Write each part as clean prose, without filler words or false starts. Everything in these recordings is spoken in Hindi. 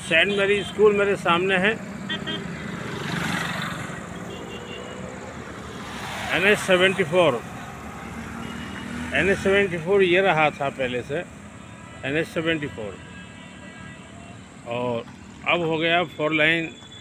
सेंट मैरी स्कूल मेरे सामने है। NH-74 ये रहा था पहले से NH-74, और अब हो गया 4 लाइन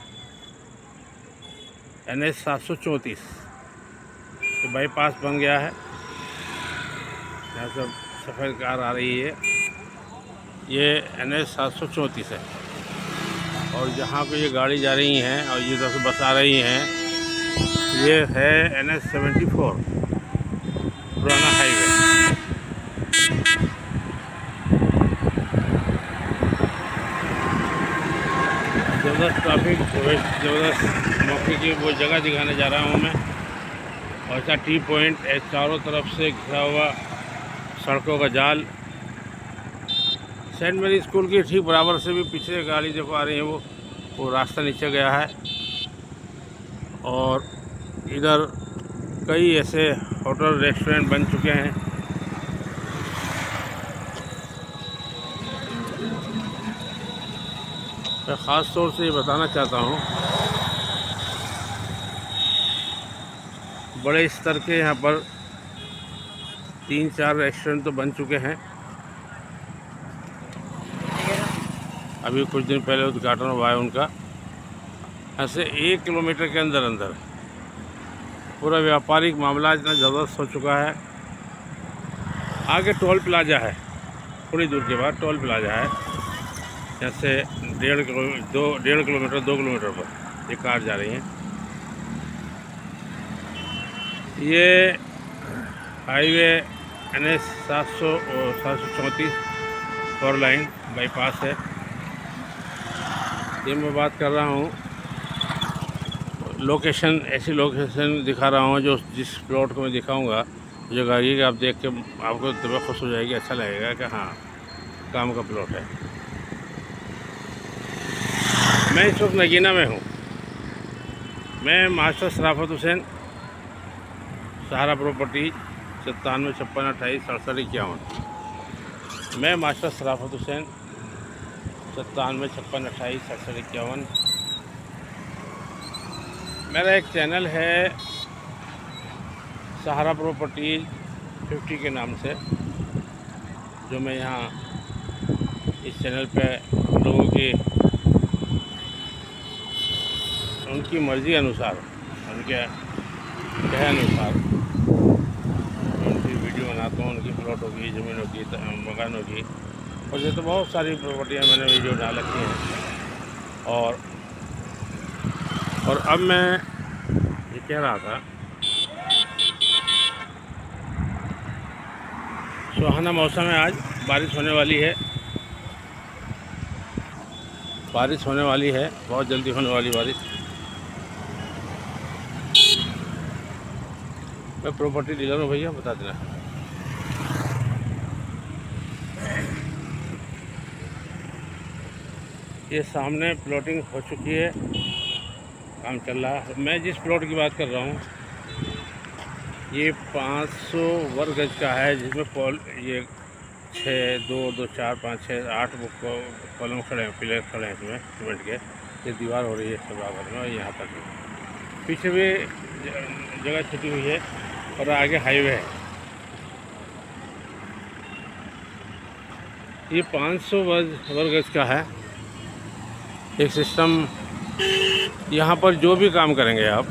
NH-734। तो बाईपास बन गया है। यहाँ सब सफ़ेद कार आ रही है। ये NH-734 है, और जहाँ पे ये गाड़ी जा रही हैं और ये इधर से बस आ रही हैं, ये है NH-74 पुराना हाईवे। ज़बरदस्त ट्रैफिक, ज़बरदस्त मौके की वो जगह दिखाने जा रहा हूँ मैं। और ऐसा टी पॉइंट है, चारों तरफ से घिरा हुआ सड़कों का जाल। सेंट मैरी स्कूल के ठीक बराबर से भी पीछे गाड़ी देखो आ रही है, वो रास्ता नीचे गया है। और इधर कई ऐसे होटल रेस्टोरेंट बन चुके हैं। मैं ख़ास तौर से ये बताना चाहता हूँ, बड़े स्तर के यहाँ पर 3-4 रेस्टोरेंट तो बन चुके हैं। अभी कुछ दिन पहले उद्घाटन हुआ है उनका। ऐसे 1 किलोमीटर के अंदर अंदर पूरा व्यापारिक मामला इतना ज़बरदस्त हो चुका है। आगे टोल प्लाजा है, थोड़ी दूर के बाद टोल प्लाजा है। जैसे 1.5 किलोमीटर 2 किलोमीटर पर ये कार जा रही है। ये हाईवे NH-734 4 लाइन बाईपास है। ये मैं बात कर रहा हूँ लोकेशन, ऐसी लोकेशन दिखा रहा हूँ जो जिस प्लॉट को मैं दिखाऊंगा जगह आगे कि आप देख के आपको तबीयत खुश हो जाएगी, अच्छा लगेगा कि हाँ काम का प्लॉट है। मैं इस वक्त नगीना में हूँ। मैं मास्टर शराफत हुसैन, सहारा प्रॉपर्टी 9756286751। मैं मास्टर शराफत हुसैन 9756286751। मेरा एक चैनल है सहारा प्रॉपर्टी 50 के नाम से, जो मैं यहाँ इस चैनल पे लोगों की उनकी मर्ज़ी अनुसार, उनके कहे अनुसार उनकी वीडियो बनाता हूँ। उनकी प्लॉटों की, ज़मीनों की, मकानों की, और ये तो बहुत सारी प्रॉपर्टियाँ मैंने वीडियो डाल रखी हैं। और अब मैं ये कह रहा था, सुहाना मौसम है, आज बारिश होने वाली है। बारिश होने वाली है, बहुत जल्दी होने वाली बारिश। मैं प्रॉपर्टी डीलर हूँ भैया, बता देना। ये सामने प्लॉटिंग हो चुकी है, काम चल रहा है। मैं जिस प्लॉट की बात कर रहा हूँ ये 500 वर्ग गज का है, जिसमें ये 6, 2, 2, 4, 5, 6, 8 कॉलम खड़े हैं, पिलर खड़े हैं इसमें सीमेंट के। ये दीवार हो रही है सब बराबर में, और यहाँ तक पीछे भी जगह छुटी हुई है, और आगे हाईवे है। ये 500 वर्ग गज का है एक सिस्टम। यहाँ पर जो भी काम करेंगे आप,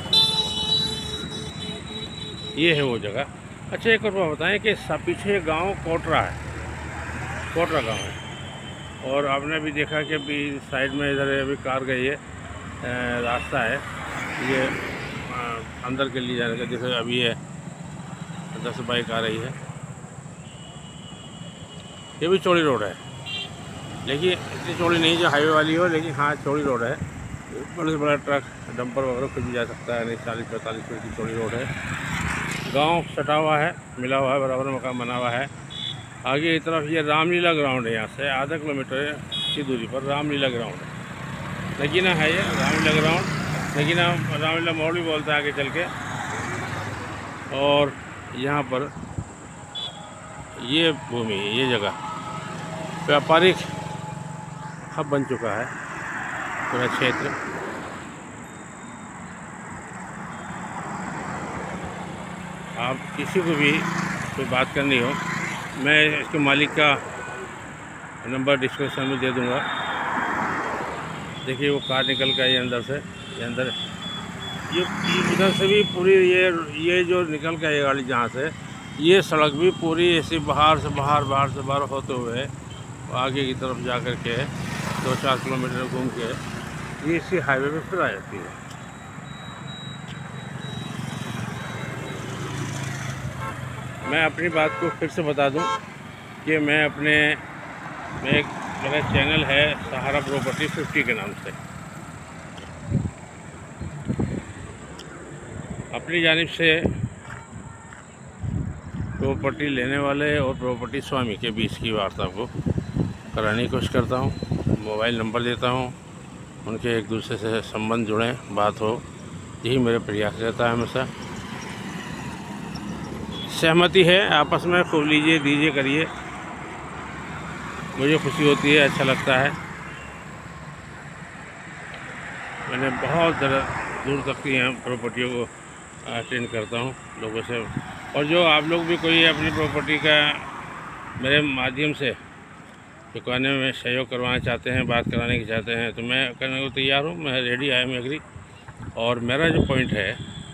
ये है वो जगह। अच्छा, एक और बात बताएं कि पीछे गांव कोटरा है, कोटरा गांव है। और आपने भी देखा कि अभी साइड में इधर अभी कार गई है, रास्ता है ये अंदर के लिए जाने का। जैसे अभी ये 10 बाइक आ रही है। ये भी चौड़ी रोड है, लेकिन इतनी चौड़ी नहीं जो हाईवे वाली हो, लेकिन हाँ चौड़ी रोड है। बड़े से बड़ा ट्रक, डंपर वगैरह कुछ भी जा सकता है। नहीं, 40-45 फीट की चौड़ी रोड है। गांव सटा हुआ है, मिला हुआ है, बराबर मकान बना हुआ है। आगे की तरफ ये रामलीला ग्राउंड है। यहाँ से आधा किलोमीटर की दूरी पर रामलीला ग्राउंड है। नगीना है ये रामलीला ग्राउंड। नगीना रामलीला मोड़ भी बोलता है आगे चल के। और यहाँ पर ये भूमि, ये जगह व्यापारिक हब बन चुका है पूरा क्षेत्र। आप किसी को भी कोई बात करनी हो, मैं इसके मालिक का नंबर डिस्क्रिप्शन में दे दूंगा। देखिए वो कार निकल के आई अंदर से, ये अंदर ये इधर से भी पूरी ये जो निकल के आई गाड़ी जहाँ से, ये सड़क भी पूरी ऐसी बाहर से बाहर होते हुए आगे की तरफ जा कर के 2-4 किलोमीटर घूम के ये इसी हाईवे पे फिर आ जाती है। मैं अपनी बात को फिर से बता दूं कि मेरा चैनल है सहारा प्रॉपर्टी 50 के नाम से। अपनी जानिब से प्रॉपर्टी लेने वाले और प्रॉपर्टी स्वामी के बीच की वार्ता को कराने की कोशिश करता हूँ। मोबाइल नंबर देता हूँ, उनके एक दूसरे से संबंध जुड़ें, बात हो, यही मेरे प्रयास रहता है हमेशा। सहमति है आपस में, खूब लीजिए दीजिए करिए, मुझे खुशी होती है, अच्छा लगता है। मैंने बहुत दूर तक की यहाँ प्रॉपर्टियों को अटेंड करता हूँ लोगों से, और जो आप लोग भी कोई अपनी प्रॉपर्टी का मेरे माध्यम से चुकाने में सहयोग करवाना चाहते हैं, बात कराने की चाहते हैं, तो मैं करने को तैयार हूँ। मैं रेडी, आई एम एग्री। और मेरा जो पॉइंट है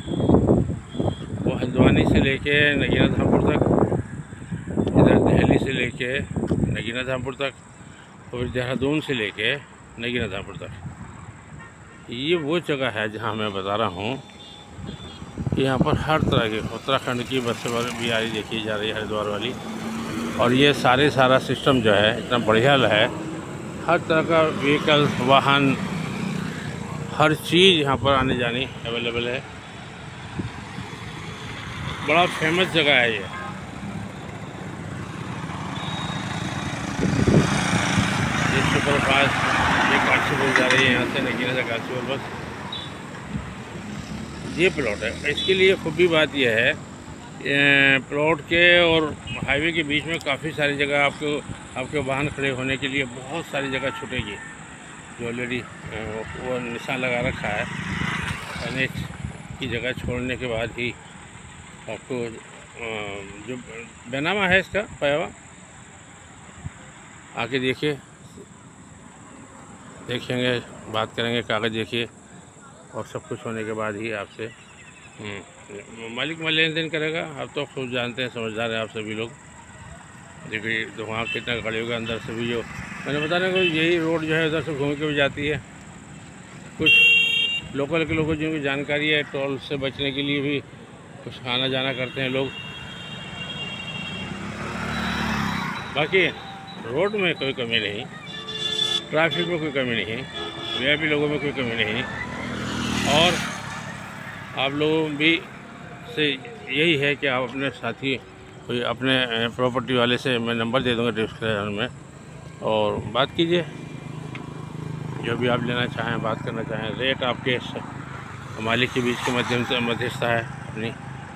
वो हल्द्वानी से लेके नगीना धामपुर तक, इधर दिल्ली से लेके नगीना धामपुर तक, और देहरादून से लेके नगीना धामपुर तक, ये वो जगह है जहाँ मैं बता रहा हूँ कि यहाँ पर हर तरह के उत्तराखंड की बसें भी आ रही देखी जा रही है, हरिद्वार वाली। और ये सारा सिस्टम जो है इतना बढ़िया है, हर तरह का व्हीकल, वाहन, हर चीज़ यहाँ पर आने जाने अवेलेबल है। बड़ा फेमस जगह है ये। सुपर फास्ट ये काशीपुर जा रही है, यहाँ से नगीना से काशीपुर बस। ये प्लॉट है, इसके लिए खूबी बात यह है, प्लॉट के और हाईवे के बीच में काफ़ी सारी जगह आपके वाहन खड़े होने के लिए बहुत सारी जगह छूटेगी, जो ऑलरेडी वो निशान लगा रखा है। NH की जगह छोड़ने के बाद ही आपको जो बैनामा है इसका पायावा, आके देखेंगे, बात करेंगे, कागज़ देखिए, और सब कुछ होने के बाद ही आपसे मालिक में लेन देन करेगा। आप तो खुद जानते हैं, समझदार हैं आप सभी लोग। देखिए तो वहाँ कितना खड़े होगा, अंदर से भी जो मैंने बताने को, यही रोड जो है उधर से घूम के भी जाती है। कुछ लोकल के लोगों जिनकी जानकारी है, टोल से बचने के लिए भी कुछ आना जाना करते हैं लोग। बाकी रोड में कोई कमी नहीं, ट्रैफिक में कोई कमी नहीं, VIP लोगों में कोई कमी नहीं। और आप लोगों भी से यही है कि आप अपने साथी कोई अपने प्रॉपर्टी वाले से मैं नंबर दे दूंगा डिस्क्रिप्शन में, और बात कीजिए, जो भी आप लेना चाहें, बात करना चाहें। रेट आपके मालिक के बीच के माध्यम से मध्यस्थता है अपनी।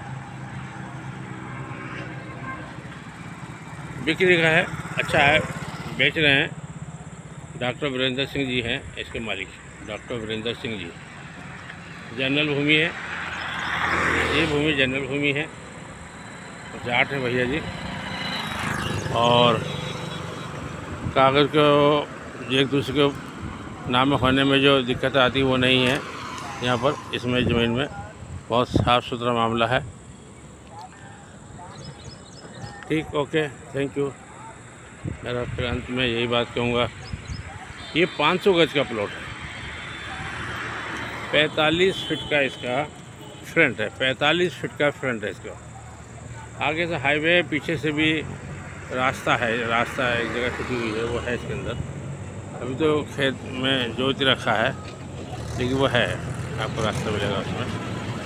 बिक्री का है, अच्छा है, बेच रहे हैं। डॉक्टर वीरेंद्र सिंह जी हैं इसके मालिक, डॉक्टर वीरेंद्र सिंह जी। जनरल भूमि है, ये भूमि जनरल भूमि है, जाट है भैया जी। और कागज़ को एक दूसरे के नाम होने में जो दिक्कत आती है वो नहीं है यहाँ पर। इसमें ज़मीन में बहुत साफ़ सुथरा मामला है। ठीक, ओके, थैंक यू। मेरा फिर अंत में यही बात कहूँगा, ये 500 गज का प्लॉट है, 45 फीट का इसका फ्रंट है, 45 फीट का फ्रंट है इसका। आगे से हाईवे, पीछे से भी रास्ता है एक जगह छुटी हुई है, वो है इसके अंदर। अभी तो खेत में जोत रखा है, लेकिन वो है, आपको रास्ता मिलेगा उसमें।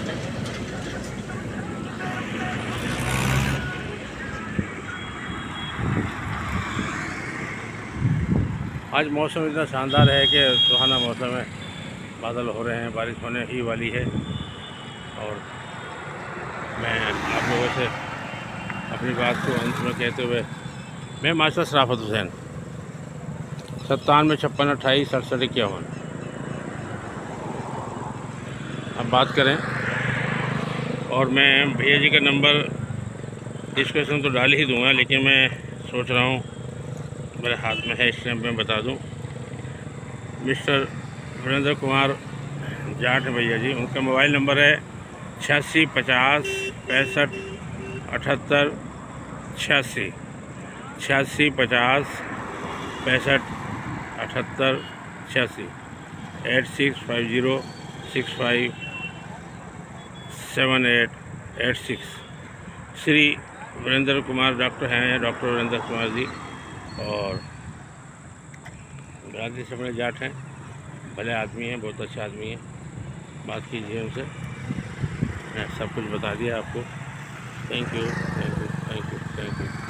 आज मौसम इतना शानदार है कि सुहाना मौसम है, बादल हो रहे हैं, बारिश होने ही वाली है। और मैं आप लोगों से अपनी बात को अंत में कहते हुए, मैं मास्टर शराफत हुसैन 9756286751। अब बात करें, और मैं भैया जी का नंबर डिस्क्रिप्शन तो डाल ही दूंगा, लेकिन मैं सोच रहा हूँ मेरे हाथ में है, इस टाइम मैं बता दूं। मिस्टर वीरेंद्र कुमार जाट है भैया जी। उनका मोबाइल नंबर है 8650 65 78 86, 8650 65 78 86। श्री वीरेंद्र कुमार डॉक्टर हैं, डॉक्टर वीरेंद्र कुमार जी, और गांधी से बड़े जाट हैं, भले आदमी हैं, बहुत अच्छे आदमी हैं। बात कीजिए उनसे, मैं सब कुछ बता दिया आपको। Thank you, thank you, thank you, thank you.